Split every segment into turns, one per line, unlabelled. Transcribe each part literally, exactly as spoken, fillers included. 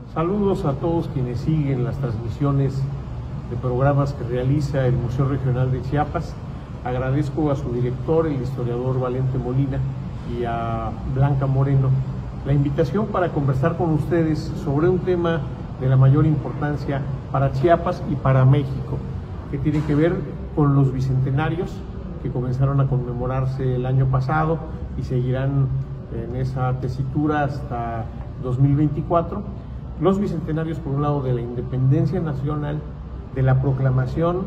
Saludos a todos quienes siguen las transmisiones de programas que realiza el Museo Regional de Chiapas. Agradezco a su director, el historiador Valente Molina, y a Blanca Moreno la invitación para conversar con ustedes sobre un tema de la mayor importancia para Chiapas y para México, que tiene que ver con los bicentenarios que comenzaron a conmemorarse el año pasado y seguirán en esa tesitura hasta dos mil veinticuatro. Los bicentenarios, por un lado, de la independencia nacional, de la proclamación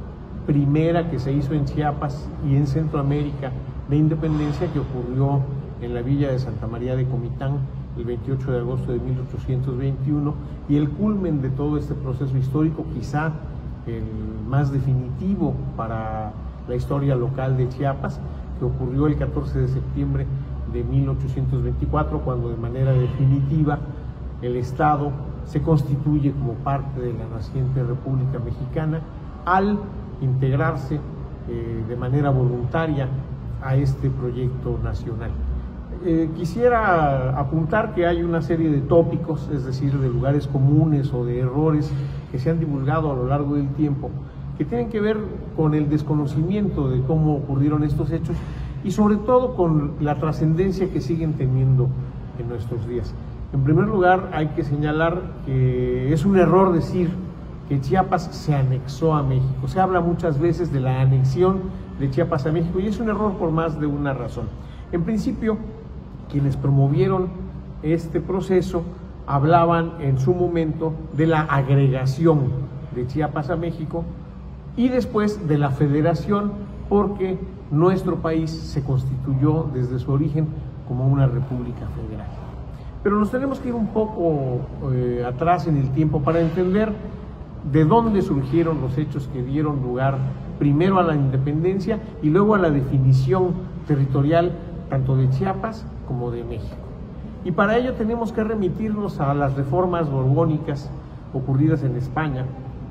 primera que se hizo en Chiapas y en Centroamérica de independencia, que ocurrió en la villa de Santa María de Comitán el veintiocho de agosto de mil ochocientos veintiuno, y el culmen de todo este proceso histórico, quizá el más definitivo para la historia local de Chiapas, que ocurrió el catorce de septiembre de mil ochocientos veinticuatro, cuando de manera definitiva el Estado se constituye como parte de la naciente República Mexicana al integrarse eh, de manera voluntaria a este proyecto nacional. Eh, quisiera apuntar que hay una serie de tópicos, es decir, de lugares comunes o de errores que se han divulgado a lo largo del tiempo, que tienen que ver con el desconocimiento de cómo ocurrieron estos hechos y sobre todo con la trascendencia que siguen teniendo en nuestros días. En primer lugar, hay que señalar que es un error decir que Chiapas se anexó a México. Se habla muchas veces de la anexión de Chiapas a México y es un error por más de una razón. En principio, quienes promovieron este proceso hablaban en su momento de la agregación de Chiapas a México y después de la federación, porque nuestro país se constituyó desde su origen como una república federal. Pero nos tenemos que ir un poco eh, atrás en el tiempo para entender de dónde surgieron los hechos que dieron lugar primero a la independencia y luego a la definición territorial tanto de Chiapas como de México. Y para ello tenemos que remitirnos a las reformas borbónicas ocurridas en España,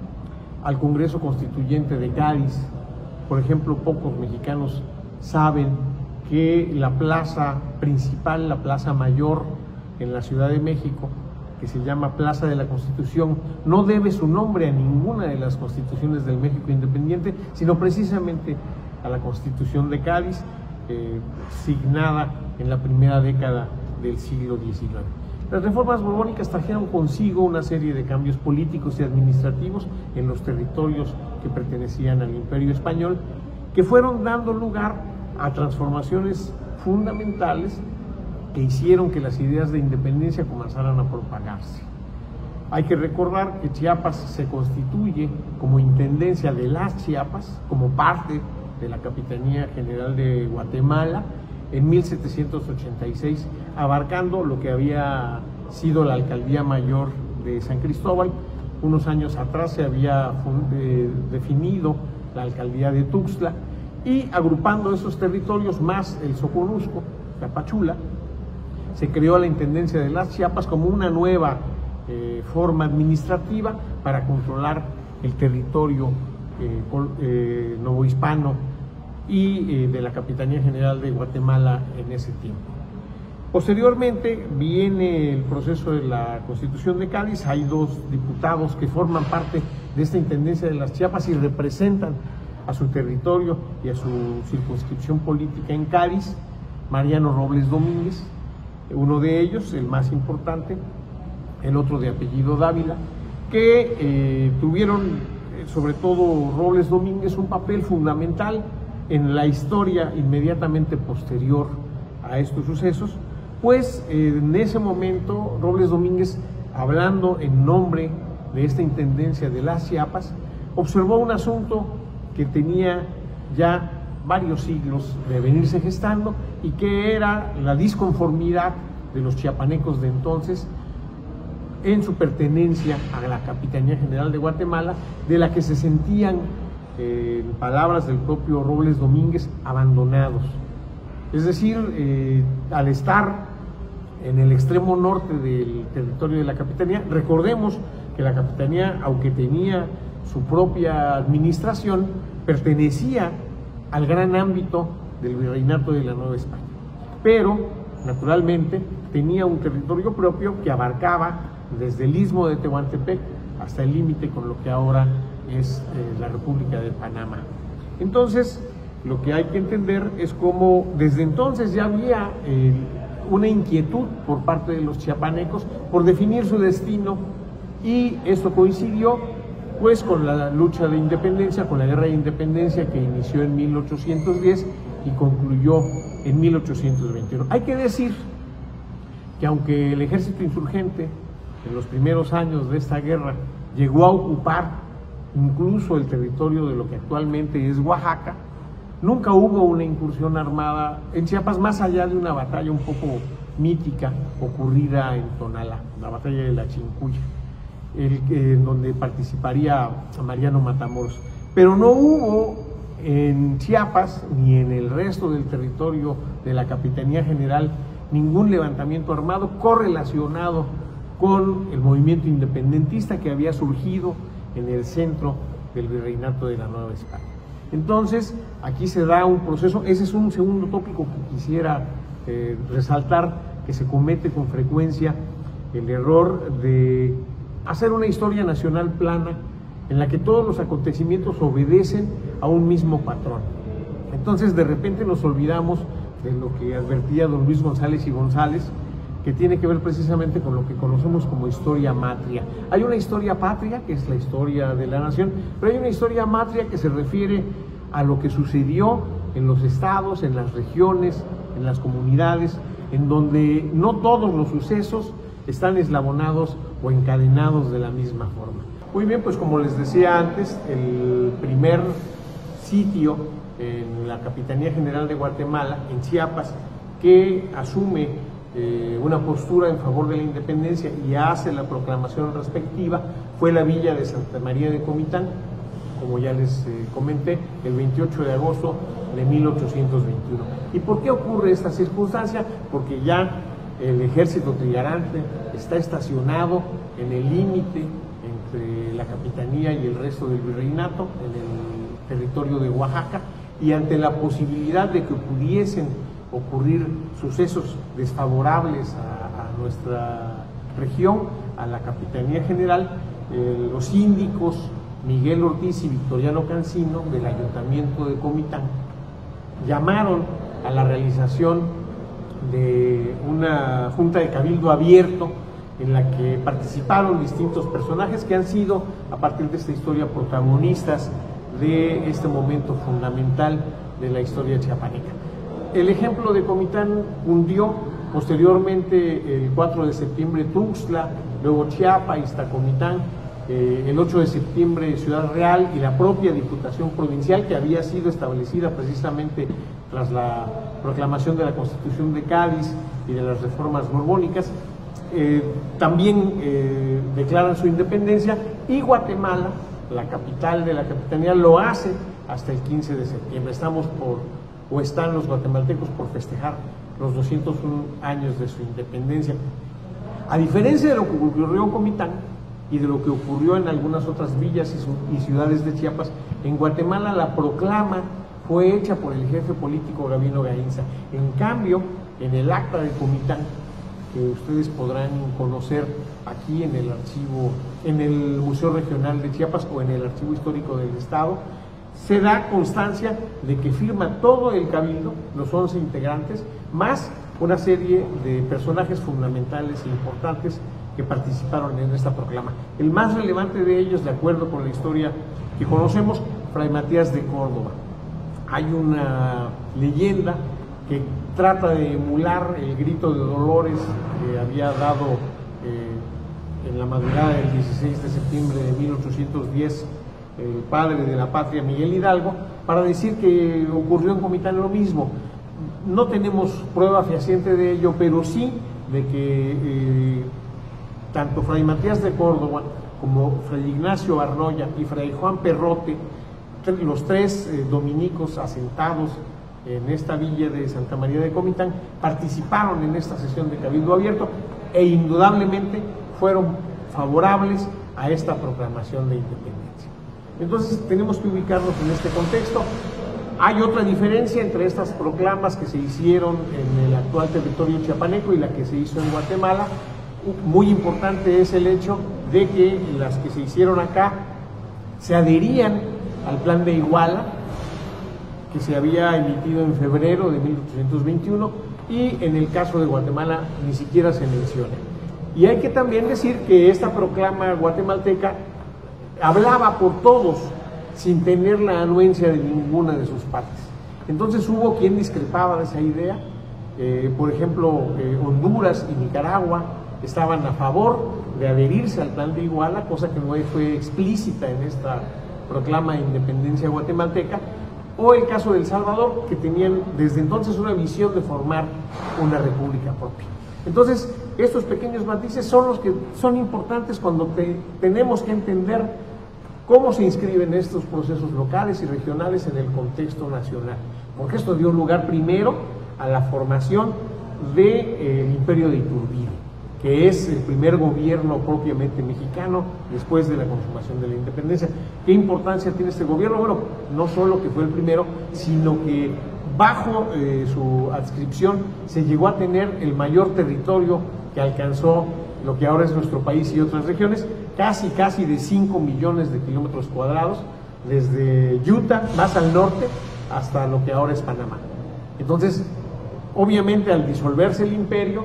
al Congreso Constituyente de Cádiz. Por ejemplo, pocos mexicanos saben que la plaza principal, la plaza mayor en la Ciudad de México, que se llama Plaza de la Constitución, no debe su nombre a ninguna de las constituciones del México independiente, sino precisamente a la Constitución de Cádiz, eh, signada en la primera década del siglo diecinueve. Las reformas borbónicas trajeron consigo una serie de cambios políticos y administrativos en los territorios que pertenecían al Imperio Español, que fueron dando lugar a transformaciones fundamentales que hicieron que las ideas de independencia comenzaran a propagarse. Hay que recordar que Chiapas se constituye como intendencia de las Chiapas, como parte de la Capitanía General de Guatemala, en mil setecientos ochenta y seis, abarcando lo que había sido la Alcaldía Mayor de San Cristóbal. Unos años atrás se había eh, definido la Alcaldía de Tuxtla, y agrupando esos territorios más el Soconusco, Tapachula, se creó la Intendencia de las Chiapas como una nueva eh, forma administrativa para controlar el territorio eh, eh, novohispano y eh, de la Capitanía General de Guatemala en ese tiempo. Posteriormente viene el proceso de la Constitución de Cádiz. Hay dos diputados que forman parte de esta Intendencia de las Chiapas y representan a su territorio y a su circunscripción política en Cádiz, Mariano Robles Domínguez, uno de ellos, el más importante, el otro de apellido Dávila, que eh, tuvieron, sobre todo Robles Domínguez, un papel fundamental en la historia inmediatamente posterior a estos sucesos, pues eh, en ese momento Robles Domínguez, hablando en nombre de esta Intendencia de las Chiapas, observó un asunto que tenía ya varios siglos de venirse gestando y que era la disconformidad de los chiapanecos de entonces en su pertenencia a la Capitanía General de Guatemala, de la que se sentían, eh, en palabras del propio Robles Domínguez, abandonados. Es decir, eh, al estar en el extremo norte del territorio de la Capitanía, recordemos que la Capitanía, aunque tenía su propia administración, pertenecía al gran ámbito del virreinato de la Nueva España, pero naturalmente tenía un territorio propio que abarcaba desde el istmo de Tehuantepec hasta el límite con lo que ahora es eh, la República de Panamá. Entonces, lo que hay que entender es cómo desde entonces ya había eh, una inquietud por parte de los chiapanecos por definir su destino, y esto coincidió pues con la lucha de independencia, con la guerra de independencia que inició en mil ochocientos diez y concluyó en mil ochocientos veintiuno. Hay que decir que aunque el ejército insurgente en los primeros años de esta guerra llegó a ocupar incluso el territorio de lo que actualmente es Oaxaca, nunca hubo una incursión armada en Chiapas más allá de una batalla un poco mítica ocurrida en Tonalá, la batalla de la Chincuya, el, en donde participaría Mariano Matamoros. Pero no hubo en Chiapas ni en el resto del territorio de la Capitanía General ningún levantamiento armado correlacionado con el movimiento independentista que había surgido en el centro del virreinato de la Nueva España. Entonces, aquí se da un proceso, ese es un segundo tópico que quisiera eh, resaltar, que se comete con frecuencia el error de hacer una historia nacional plana en la que todos los acontecimientos obedecen a un mismo patrón. Entonces, de repente nos olvidamos de lo que advertía don Luis González y González, que tiene que ver precisamente con lo que conocemos como historia matria. Hay una historia patria, que es la historia de la nación, pero hay una historia matria que se refiere a lo que sucedió en los estados, en las regiones, en las comunidades, en donde no todos los sucesos están eslabonados o encadenados de la misma forma. Muy bien, pues como les decía antes, el primer sitio en la Capitanía General de Guatemala, en Chiapas, que asume eh, una postura en favor de la independencia y hace la proclamación respectiva, fue la villa de Santa María de Comitán, como ya les eh, comenté, el veintiocho de agosto de mil ochocientos veintiuno. ¿Y por qué ocurre esta circunstancia? Porque ya el ejército trigarante está estacionado en el límite entre la capitanía y el resto del virreinato, en el territorio de Oaxaca, y ante la posibilidad de que pudiesen ocurrir sucesos desfavorables a, a nuestra región, a la Capitanía General, eh, los síndicos Miguel Ortiz y Victoriano Cancino del Ayuntamiento de Comitán llamaron a la realización de una junta de cabildo abierto en la que participaron distintos personajes que han sido, a partir de esta historia, protagonistas de este momento fundamental de la historia chiapaneca. El ejemplo de Comitán hundió posteriormente el cuatro de septiembre Tuxtla, luego Chiapa, Iztacomitán, eh, el ocho de septiembre Ciudad Real y la propia Diputación Provincial, que había sido establecida precisamente tras la proclamación de la Constitución de Cádiz y de las reformas borbónicas, eh, también eh, declaran su independencia, y Guatemala, la capital de la capitanía, lo hace hasta el quince de septiembre. Estamos por, o están los guatemaltecos por festejar los doscientos uno años de su independencia. A diferencia de lo que ocurrió en Comitán y de lo que ocurrió en algunas otras villas y, su, y ciudades de Chiapas, en Guatemala la proclama fue hecha por el jefe político Gabino Gainza. En cambio, en el acta de Comitán, que ustedes podrán conocer aquí en el archivo, en el Museo Regional de Chiapas o en el Archivo Histórico del Estado, se da constancia de que firma todo el cabildo, los once integrantes, más una serie de personajes fundamentales e importantes que participaron en esta proclama. El más relevante de ellos, de acuerdo con la historia que conocemos, Fray Matías de Córdoba. Hay una leyenda que trata de emular el grito de dolores que había dado eh, en la madrugada del dieciséis de septiembre de mil ochocientos diez el padre de la patria Miguel Hidalgo, para decir que ocurrió en Comitán lo mismo. No tenemos prueba fehaciente de ello, pero sí de que eh, tanto Fray Matías de Córdoba como Fray Ignacio Arnoya y Fray Juan Perrote, los tres eh, dominicos asentados en esta villa de Santa María de Comitán, participaron en esta sesión de cabildo abierto e indudablemente fueron favorables a esta proclamación de independencia. Entonces tenemos que ubicarnos en este contexto. Hay otra diferencia entre estas proclamas que se hicieron en el actual territorio chiapaneco y la que se hizo en Guatemala, Muy importante es el hecho de que las que se hicieron acá se adherían al plan de Iguala, que se había emitido en febrero de mil ochocientos veintiuno, y en el caso de Guatemala ni siquiera se menciona. Y hay que también decir que esta proclama guatemalteca hablaba por todos, sin tener la anuencia de ninguna de sus partes. Entonces hubo quien discrepaba de esa idea. Eh, por ejemplo, eh, Honduras y Nicaragua estaban a favor de adherirse al plan de Iguala, cosa que no fue explícita en esta proclama de independencia guatemalteca, o el caso de El Salvador, que tenían desde entonces una visión de formar una república propia. Entonces, estos pequeños matices son los que son importantes cuando te, tenemos que entender cómo se inscriben estos procesos locales y regionales en el contexto nacional, porque esto dio lugar primero a la formación del eh, Imperio de Iturbide, que es el primer gobierno propiamente mexicano después de la consumación de la independencia. ¿Qué importancia tiene este gobierno? Bueno, no solo que fue el primero, sino que bajo eh, su adscripción se llegó a tener el mayor territorio que alcanzó lo que ahora es nuestro país y otras regiones, casi casi de cinco millones de kilómetros cuadrados, desde Utah más al norte hasta lo que ahora es Panamá. Entonces, obviamente al disolverse el imperio,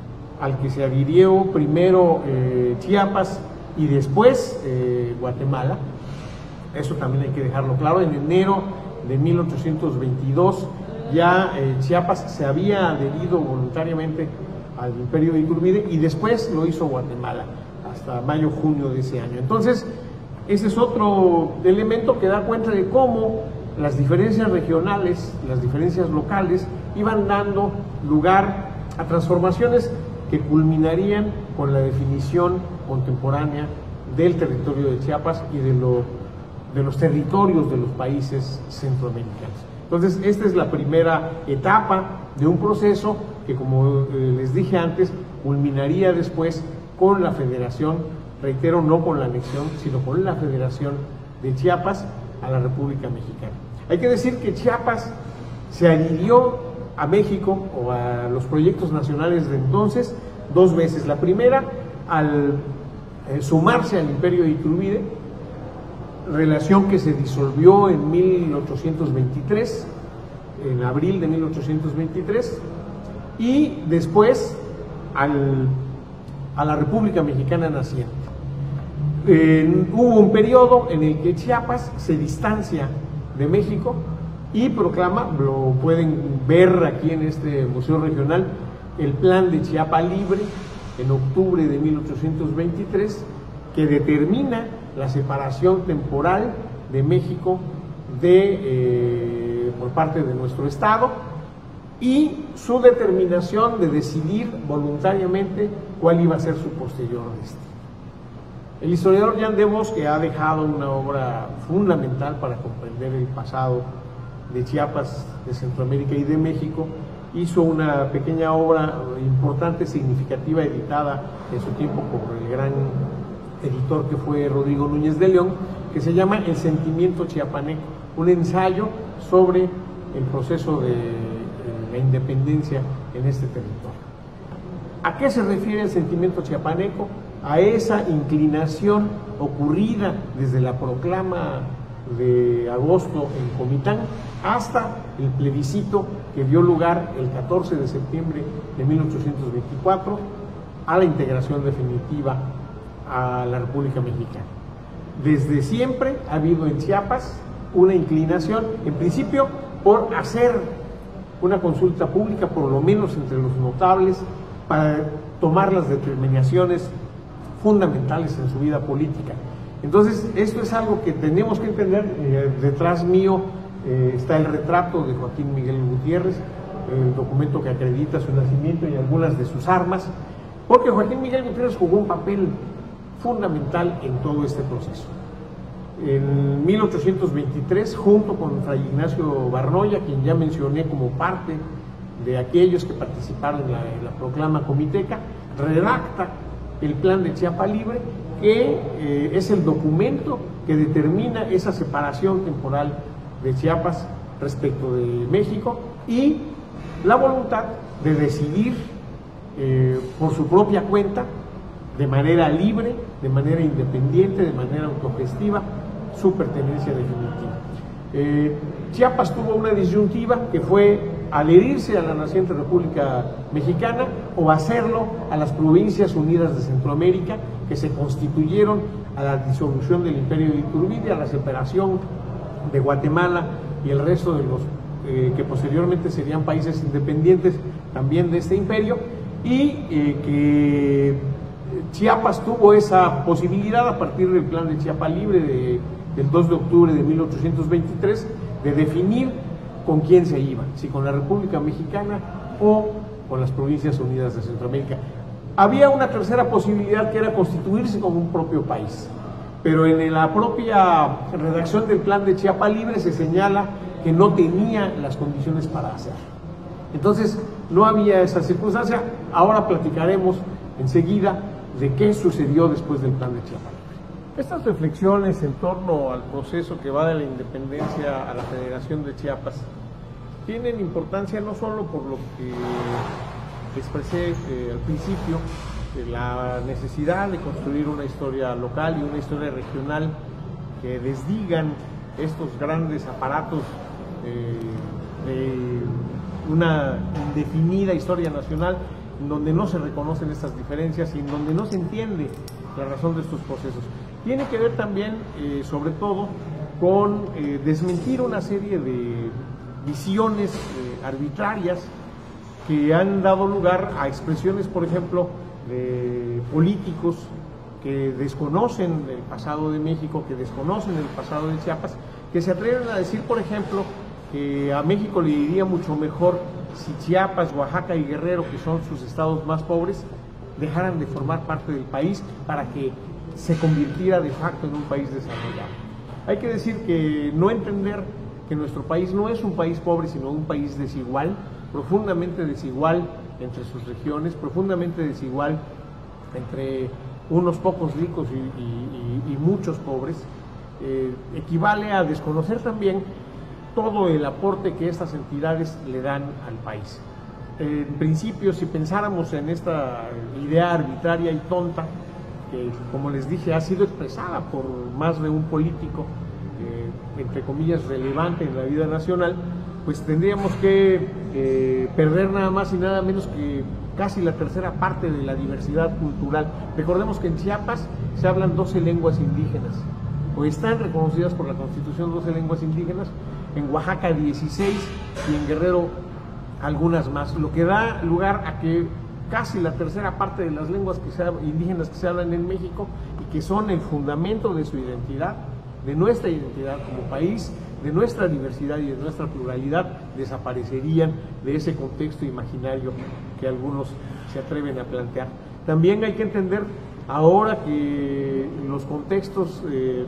al que se adhirió primero eh, Chiapas y después eh, Guatemala, eso también hay que dejarlo claro. En enero de mil ochocientos veintidós ya eh, Chiapas se había adherido voluntariamente al Imperio de Iturbide y después lo hizo Guatemala hasta mayo-junio de ese año. Entonces, ese es otro elemento que da cuenta de cómo las diferencias regionales, las diferencias locales, iban dando lugar a transformaciones que culminarían con la definición contemporánea del territorio de Chiapas y de, lo, de los territorios de los países centroamericanos. Entonces, esta es la primera etapa de un proceso que, como eh, les dije antes, culminaría después con la federación, reitero, no con la anexión, sino con la federación de Chiapas a la República Mexicana. Hay que decir que Chiapas se adhirió a México o a los proyectos nacionales de entonces dos veces. La primera, al eh, sumarse al Imperio de Iturbide, relación que se disolvió en mil ochocientos veintitrés, en abril de mil ochocientos veintitrés, y después al, a la República Mexicana naciente. Eh, hubo un periodo en el que Chiapas se distancia de México y proclama, lo pueden ver aquí en este museo regional, el plan de Chiapa Libre en octubre de mil ochocientos veintitrés, que determina la separación temporal de México de, eh, por parte de nuestro Estado, y su determinación de decidir voluntariamente cuál iba a ser su posterior destino. El historiador Jean de Bosque ha dejado una obra fundamental para comprender el pasado de Chiapas, de Centroamérica y de México. Hizo una pequeña obra importante, significativa, editada en su tiempo por el gran editor que fue Rodrigo Núñez de León, que se llama El Sentimiento Chiapaneco, un ensayo sobre el proceso de la independencia en este territorio. ¿A qué se refiere el sentimiento chiapaneco? A esa inclinación ocurrida desde la proclama de agosto en Comitán hasta el plebiscito que dio lugar el catorce de septiembre de mil ochocientos veinticuatro a la integración definitiva a la República Mexicana. Desde siempre ha habido en Chiapas una inclinación, en principio, por hacer una consulta pública, por lo menos entre los notables, para tomar las determinaciones fundamentales en su vida política. Entonces, esto es algo que tenemos que entender. Eh, detrás mío eh, está el retrato de Joaquín Miguel Gutiérrez, el documento que acredita su nacimiento y algunas de sus armas, porque Joaquín Miguel Gutiérrez jugó un papel fundamental en todo este proceso. En mil ochocientos veintitrés, junto con Fray Ignacio Barnoya, quien ya mencioné como parte de aquellos que participaron en la, en la proclama comiteca, redacta el plan de Chiapa Libre, que eh, es el documento que determina esa separación temporal de Chiapas respecto de México y la voluntad de decidir eh, por su propia cuenta de manera libre, de manera independiente, de manera autogestiva, su pertenencia definitiva. Eh, Chiapas tuvo una disyuntiva que fue adherirse a la naciente República Mexicana o hacerlo a las Provincias Unidas de Centroamérica, que se constituyeron a la disolución del Imperio de Iturbide, a la separación de Guatemala y el resto de los eh, que posteriormente serían países independientes también de este imperio, y eh, que Chiapas tuvo esa posibilidad a partir del plan de Chiapa Libre de, del dos de octubre de mil ochocientos veintitrés de definir con quién se iba, si con la República Mexicana o con las Provincias Unidas de Centroamérica. Había una tercera posibilidad, que era constituirse como un propio país, pero en la propia redacción del plan de Chiapa Libre se señala que no tenía las condiciones para hacerlo. Entonces no había esa circunstancia. Ahora platicaremos enseguida de qué sucedió después del plan de Chiapa Libre. Estas reflexiones en torno al proceso que va de la independencia a la Federación de Chiapas tienen importancia no solo por lo que expresé eh, al principio, de la necesidad de construir una historia local y una historia regional que desdigan estos grandes aparatos eh, de una indefinida historia nacional, en donde no se reconocen estas diferencias y en donde no se entiende la razón de estos procesos. Tiene que ver también, eh, sobre todo, con eh, desmentir una serie de visiones eh, arbitrarias que han dado lugar a expresiones, por ejemplo, de políticos que desconocen el pasado de México, que desconocen el pasado de Chiapas, que se atreven a decir, por ejemplo, que a México le iría mucho mejor si Chiapas, Oaxaca y Guerrero, que son sus estados más pobres, dejaran de formar parte del país para que se convirtiera de facto en un país desarrollado. Hay que decir que no entender que nuestro país no es un país pobre, sino un país desigual, profundamente desigual entre sus regiones, profundamente desigual entre unos pocos ricos y, y, y, y muchos pobres, eh, equivale a desconocer también todo el aporte que estas entidades le dan al país. En principio, si pensáramos en esta idea arbitraria y tonta, que como les dije ha sido expresada por más de un político, eh, entre comillas, relevante en la vida nacional, pues tendríamos que eh, perder nada más y nada menos que casi la tercera parte de la diversidad cultural. Recordemos que en Chiapas se hablan doce lenguas indígenas, o están reconocidas por la Constitución doce lenguas indígenas, en Oaxaca dieciséis y en Guerrero algunas más, lo que da lugar a que casi la tercera parte de las lenguas que se, indígenas que se hablan en México y que son el fundamento de su identidad, de nuestra identidad como país, de nuestra diversidad y de nuestra pluralidad, desaparecerían de ese contexto imaginario que algunos se atreven a plantear. También hay que entender ahora que los contextos eh,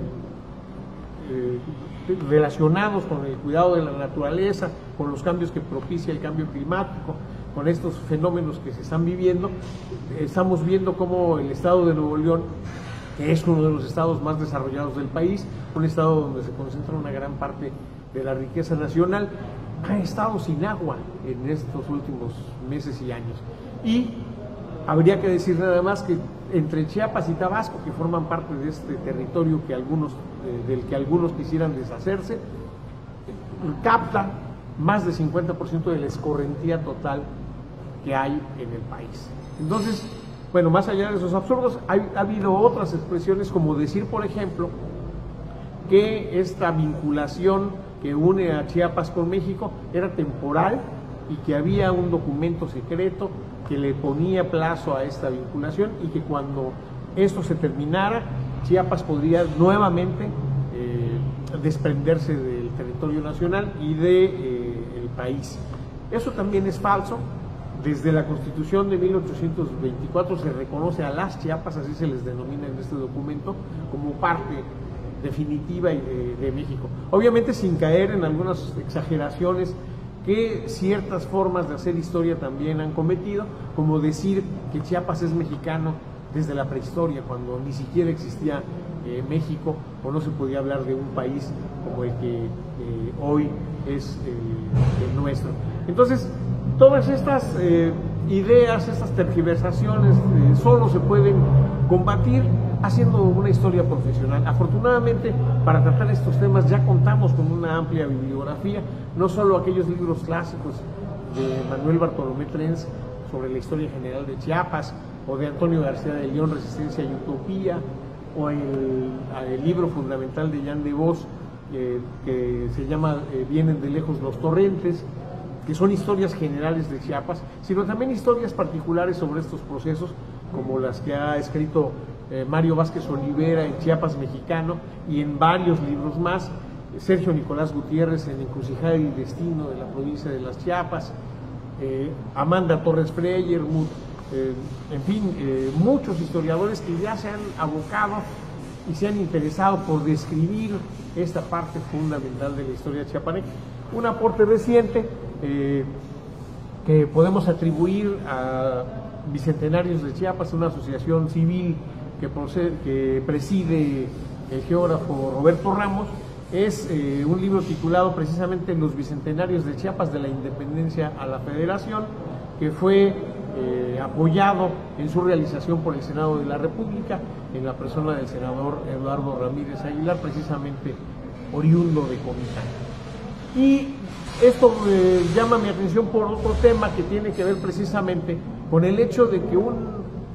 eh, relacionados con el cuidado de la naturaleza, con los cambios que propicia el cambio climático, con estos fenómenos que se están viviendo, estamos viendo cómo el estado de Nuevo León, que es uno de los estados más desarrollados del país, un estado donde se concentra una gran parte de la riqueza nacional, ha estado sin agua en estos últimos meses y años. Y habría que decir nada más que entre Chiapas y Tabasco, que forman parte de este territorio que algunos, eh, del que algunos quisieran deshacerse, capta más del cincuenta por ciento de la escorrentía total que hay en el país. Entonces, bueno, más allá de esos absurdos, hay, ha habido otras expresiones, como decir, por ejemplo, que esta vinculación que une a Chiapas con México era temporal y que había un documento secreto que le ponía plazo a esta vinculación y que cuando esto se terminara, Chiapas podría nuevamente eh, desprenderse del territorio nacional y del de, eh, país. Eso también es falso. Desde la Constitución de mil ochocientos veinticuatro se reconoce a las Chiapas, así se les denomina en este documento, como parte definitiva de, de México. Obviamente sin caer en algunas exageraciones que ciertas formas de hacer historia también han cometido, como decir que Chiapas es mexicano desde la prehistoria, cuando ni siquiera existía eh, México, o no se podía hablar de un país como el que eh, hoy es eh, el nuestro. Entonces, todas estas eh, ideas, estas tergiversaciones eh, solo se pueden combatir haciendo una historia profesional. Afortunadamente, para tratar estos temas ya contamos con una amplia bibliografía, no solo aquellos libros clásicos de Manuel Bartolomé Trenz sobre la historia general de Chiapas, o de Antonio García de León, Resistencia y Utopía, o el, el libro fundamental de Jan de Vos, eh, que se llama eh, Vienen de lejos los torrentes, que son historias generales de Chiapas, sino también historias particulares sobre estos procesos, como las que ha escrito eh, Mario Vázquez Olivera en Chiapas Mexicano y en varios libros más, Sergio Nicolás Gutiérrez en Encrucijada y Destino de la provincia de las Chiapas, eh, Amanda Torres Freyer, eh, en fin, eh, muchos historiadores que ya se han abocado y se han interesado por describir esta parte fundamental de la historia chiapaneca. Un aporte reciente eh, que podemos atribuir a Bicentenarios de Chiapas, una asociación civil que, procede, que preside el geógrafo Roberto Ramos, es eh, un libro titulado precisamente Los Bicentenarios de Chiapas, de la Independencia a la Federación, que fue eh, apoyado en su realización por el Senado de la República, en la persona del senador Eduardo Ramírez Aguilar, precisamente oriundo de Comitán. Y esto eh, llama mi atención por otro tema que tiene que ver precisamente con el hecho de que un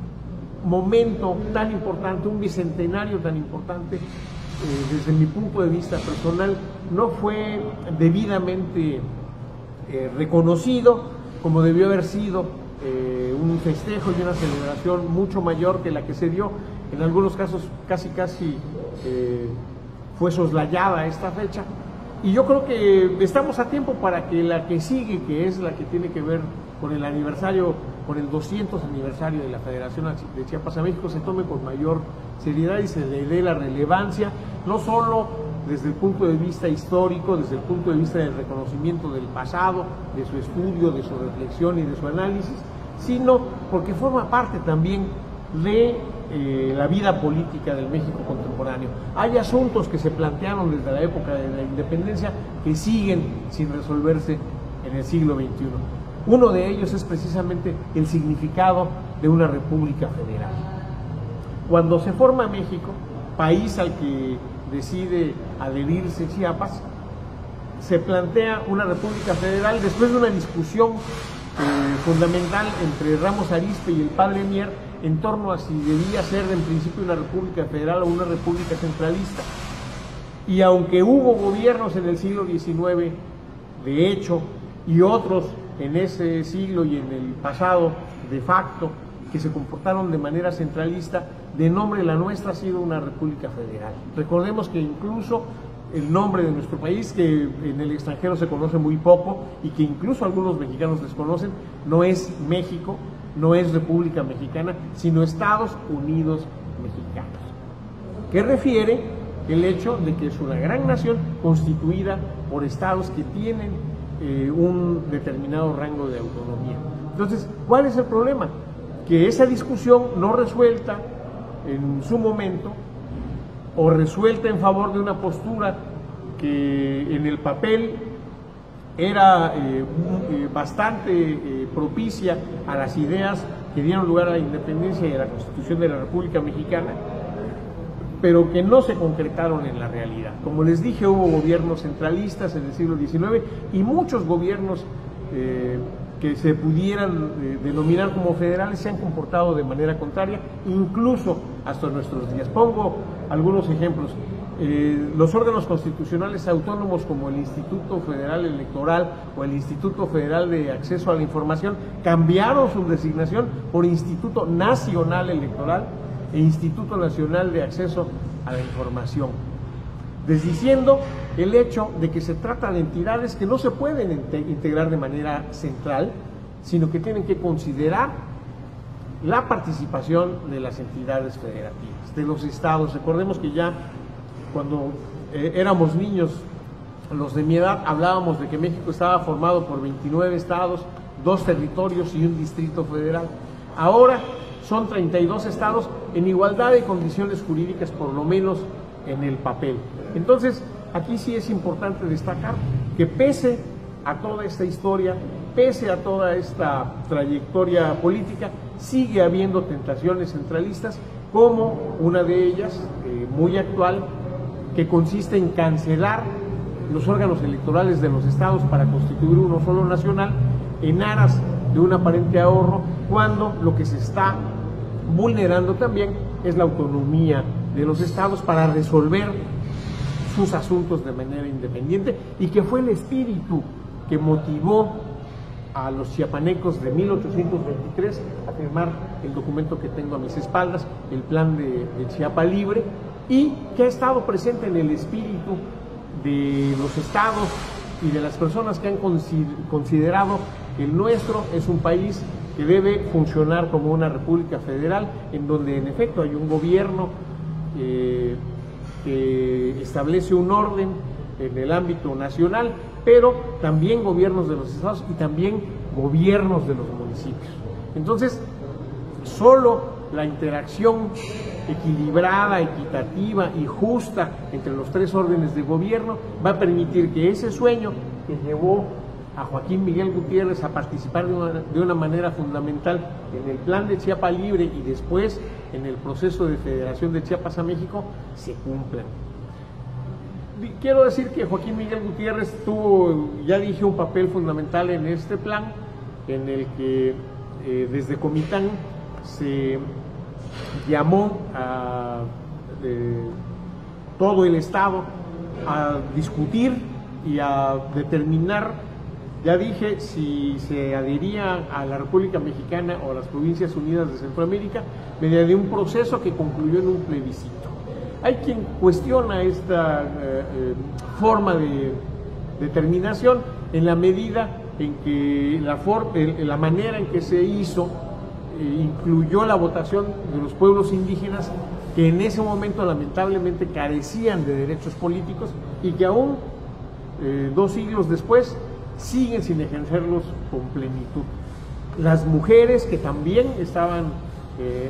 momento tan importante, un bicentenario tan importante, eh, desde mi punto de vista personal, no fue debidamente eh, reconocido como debió haber sido eh, un festejo y una celebración mucho mayor que la que se dio. En algunos casos casi casi eh, fue soslayada esta fecha. Y yo creo que estamos a tiempo para que la que sigue, que es la que tiene que ver con el aniversario, con el doscientos aniversario de la Federación de Chiapas a México, se tome con mayor seriedad y se le dé la relevancia, no solo desde el punto de vista histórico, desde el punto de vista del reconocimiento del pasado, de su estudio, de su reflexión y de su análisis, sino porque forma parte también de eh, la vida política del México contemporáneo. Hay asuntos que se plantearon desde la época de la independencia que siguen sin resolverse en el siglo veintiuno. Uno de ellos es precisamente el significado de una república federal. Cuando se forma México, país al que decide adherirse Chiapas, se plantea una república federal después de una discusión eh, fundamental entre Ramos Arizpe y el padre Mier en torno a si debía ser en principio una república federal o una república centralista. Y aunque hubo gobiernos en el siglo diecinueve, de hecho, y otros en ese siglo y en el pasado de facto, que se comportaron de manera centralista, de nombre la nuestra ha sido una república federal. Recordemos que incluso el nombre de nuestro país, que en el extranjero se conoce muy poco y que incluso algunos mexicanos desconocen, no es México, no es República Mexicana, sino Estados Unidos Mexicanos, que refiere el hecho de que es una gran nación constituida por estados que tienen eh, un determinado rango de autonomía. Entonces, ¿cuál es el problema? Que esa discusión no resuelta en su momento, o resuelta en favor de una postura que en el papel era eh, eh, bastante eh, propicia a las ideas que dieron lugar a la independencia y a la Constitución de la República Mexicana, pero que no se concretaron en la realidad. Como les dije, hubo gobiernos centralistas en el siglo diecinueve y muchos gobiernos eh, que se pudieran eh, denominar como federales se han comportado de manera contraria, incluso hasta nuestros días. Pongo algunos ejemplos. Eh, los órganos constitucionales autónomos como el Instituto Federal Electoral o el Instituto Federal de Acceso a la Información cambiaron su designación por Instituto Nacional Electoral e Instituto Nacional de Acceso a la Información, desdiciendo el hecho de que se trata de entidades que no se pueden integrar de manera central, sino que tienen que considerar la participación de las entidades federativas, de los estados. Recordemos que ya cuando eh, éramos niños, los de mi edad, hablábamos de que México estaba formado por veintinueve estados, dos territorios y un distrito federal. Ahora son treinta y dos estados en igualdad de condiciones jurídicas, por lo menos en el papel. Entonces, aquí sí es importante destacar que pese a toda esta historia, pese a toda esta trayectoria política, sigue habiendo tentaciones centralistas, como una de ellas, eh, muy actual, que consiste en cancelar los órganos electorales de los estados para constituir uno solo nacional en aras de un aparente ahorro, cuando lo que se está vulnerando también es la autonomía de los estados para resolver sus asuntos de manera independiente, y que fue el espíritu que motivó a los chiapanecos de mil ochocientos veintitrés a firmar el documento que tengo a mis espaldas, el Plan de, de Chiapa Libre, y que ha estado presente en el espíritu de los estados y de las personas que han considerado que el nuestro es un país que debe funcionar como una república federal, en donde en efecto hay un gobierno eh, que establece un orden en el ámbito nacional, pero también gobiernos de los estados y también gobiernos de los municipios. Entonces, solo la interacción equilibrada, equitativa y justa entre los tres órdenes de gobierno va a permitir que ese sueño que llevó a Joaquín Miguel Gutiérrez a participar de una, de una manera fundamental en el Plan de Chiapa Libre y después en el proceso de federación de Chiapas a México, se cumplan. Quiero decir que Joaquín Miguel Gutiérrez tuvo, ya dije, un papel fundamental en este plan, en el que eh, desde Comitán se llamó a eh, todo el Estado a discutir y a determinar, ya dije, si se adhería a la República Mexicana o a las Provincias Unidas de Centroamérica mediante un proceso que concluyó en un plebiscito. Hay quien cuestiona esta eh, eh, forma de determinación en la medida en que la, for en la manera en que se hizo eh, incluyó la votación de los pueblos indígenas, que en ese momento lamentablemente carecían de derechos políticos y que aún eh, dos siglos después siguen sin ejercerlos con plenitud. Las mujeres, que también estaban eh,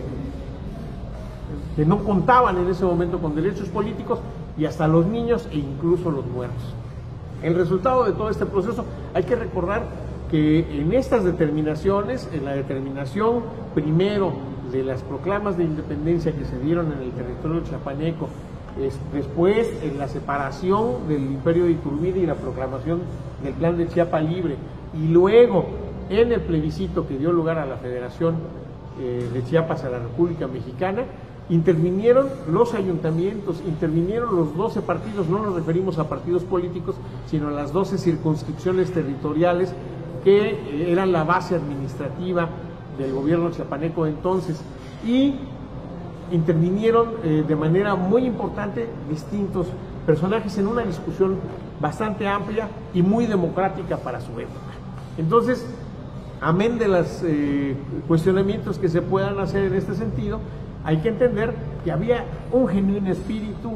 que no contaban en ese momento con derechos políticos, y hasta los niños e incluso los muertos. El resultado de todo este proceso, hay que recordar que en estas determinaciones, en la determinación primero de las proclamas de independencia que se dieron en el territorio chiapaneco, es, después en la separación del Imperio de Iturbide y la proclamación del Plan de Chiapa Libre, y luego en el plebiscito que dio lugar a la Federación eh, de Chiapas a la República Mexicana, intervinieron los ayuntamientos, intervinieron los doce partidos, no nos referimos a partidos políticos, sino a las doce circunscripciones territoriales que eran la base administrativa del gobierno chiapaneco entonces, y intervinieron eh, de manera muy importante distintos personajes en una discusión bastante amplia y muy democrática para su época. Entonces, amén de los eh, cuestionamientos que se puedan hacer en este sentido, hay que entender que había un genuino espíritu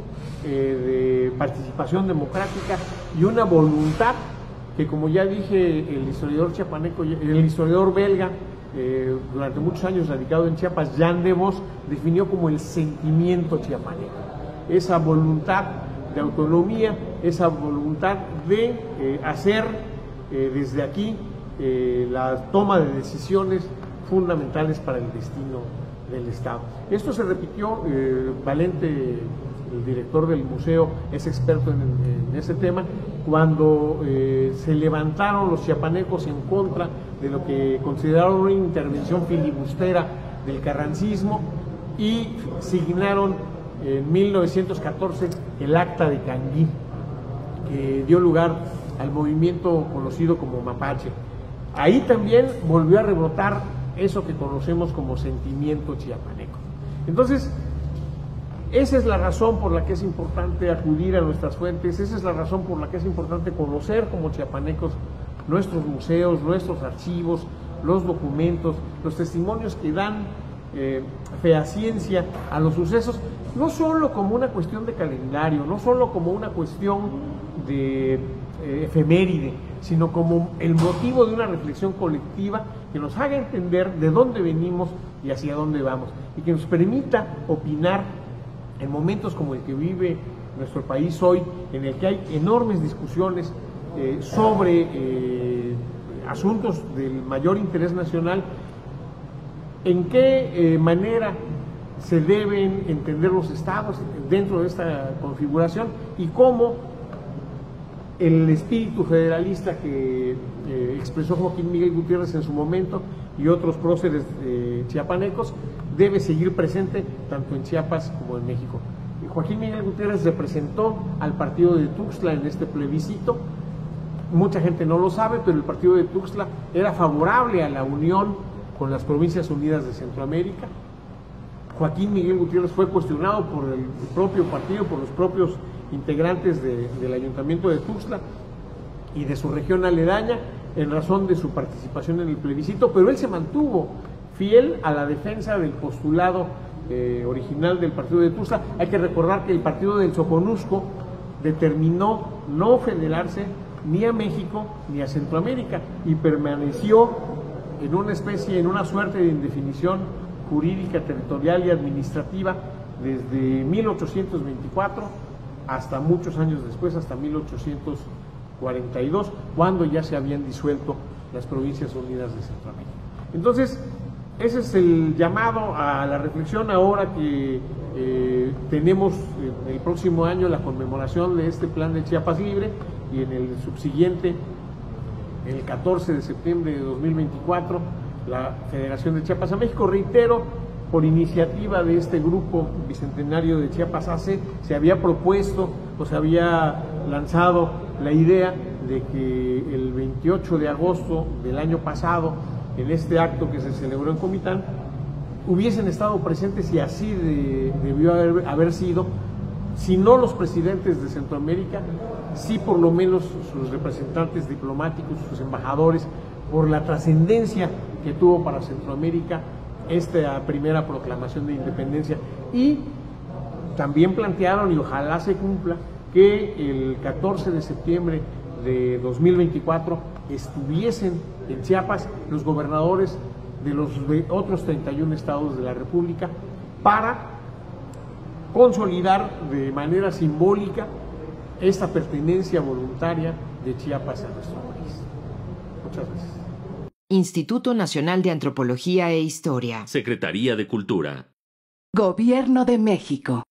eh, de participación democrática y una voluntad que, como ya dije, el historiador chiapaneco, el historiador belga, eh, durante muchos años radicado en Chiapas, Jean de Vos, definió como el sentimiento chiapaneco. Esa voluntad de autonomía, esa voluntad de eh, hacer eh, desde aquí eh, la toma de decisiones fundamentales para el destino del Estado. Esto se repitió, eh, Valente, el director del museo, es experto en, en ese tema, cuando eh, se levantaron los chiapanecos en contra de lo que consideraron una intervención filibustera del carrancismo y signaron en mil novecientos catorce el Acta de Canguí, que dio lugar al movimiento conocido como Mapache. Ahí también volvió a rebrotar eso que conocemos como sentimiento chiapaneco. Entonces, esa es la razón por la que es importante acudir a nuestras fuentes, esa es la razón por la que es importante conocer como chiapanecos nuestros museos, nuestros archivos, los documentos, los testimonios que dan eh, fehaciencia a los sucesos, no solo como una cuestión de calendario, no solo como una cuestión de eh, efeméride, sino como el motivo de una reflexión colectiva que nos haga entender de dónde venimos y hacia dónde vamos, y que nos permita opinar en momentos como el que vive nuestro país hoy, en el que hay enormes discusiones eh, sobre eh, asuntos del mayor interés nacional, en qué eh, manera se deben entender los estados dentro de esta configuración y cómo el espíritu federalista que eh, expresó Joaquín Miguel Gutiérrez en su momento y otros próceres eh, chiapanecos debe seguir presente tanto en Chiapas como en México. Joaquín Miguel Gutiérrez representó al partido de Tuxtla en este plebiscito. Mucha gente no lo sabe, pero el partido de Tuxtla era favorable a la unión con las Provincias Unidas de Centroamérica. Joaquín Miguel Gutiérrez fue cuestionado por el propio partido, por los propios integrantes de, del Ayuntamiento de Tuxtla y de su región aledaña en razón de su participación en el plebiscito, pero él se mantuvo fiel a la defensa del postulado eh, original del partido de Tuxtla. Hay que recordar que el partido del Soconusco determinó no federarse ni a México ni a Centroamérica y permaneció en una especie, en una suerte de indefinición jurídica, territorial y administrativa desde mil ochocientos veinticuatro hasta muchos años después, hasta mil ochocientos cuarenta y dos, cuando ya se habían disuelto las Provincias Unidas de Centroamérica. Entonces, ese es el llamado a la reflexión ahora que eh, tenemos en el próximo año la conmemoración de este plan de Chiapas Libre y en el subsiguiente, el catorce de septiembre de dos mil veinticuatro, la Federación de Chiapas a México. Reitero, por iniciativa de este grupo bicentenario de Chiapas A C, se había propuesto o se había lanzado la idea de que el veintiocho de agosto del año pasado, en este acto que se celebró en Comitán, hubiesen estado presentes, y así de, debió haber, haber sido, si no los presidentes de Centroamérica, sí por lo menos sus representantes diplomáticos, sus embajadores, por la trascendencia que tuvo para Centroamérica esta primera proclamación de independencia. Y también plantearon, y ojalá se cumpla, que el catorce de septiembre de dos mil veinticuatro estuviesen en Chiapas los gobernadores de los de otros treinta y un estados de la República para consolidar de manera simbólica esta pertenencia voluntaria de Chiapas a nuestro país. Muchas gracias.
Instituto Nacional de Antropología e Historia.
Secretaría de Cultura.
Gobierno de México.